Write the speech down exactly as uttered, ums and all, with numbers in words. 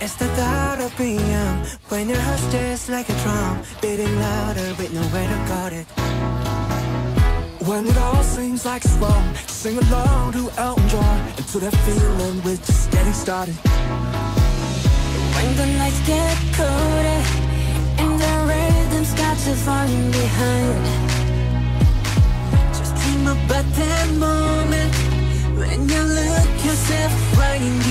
It's the thought of being young when your heart's just like a drum, beating louder with nowhere to guard it. When it all seems like it's wrong, sing along to Elton John, and to that feeling we're just getting started. When the nights get colder and the rhythm's got you falling behind, Just dream about that moment when you look yourself right in the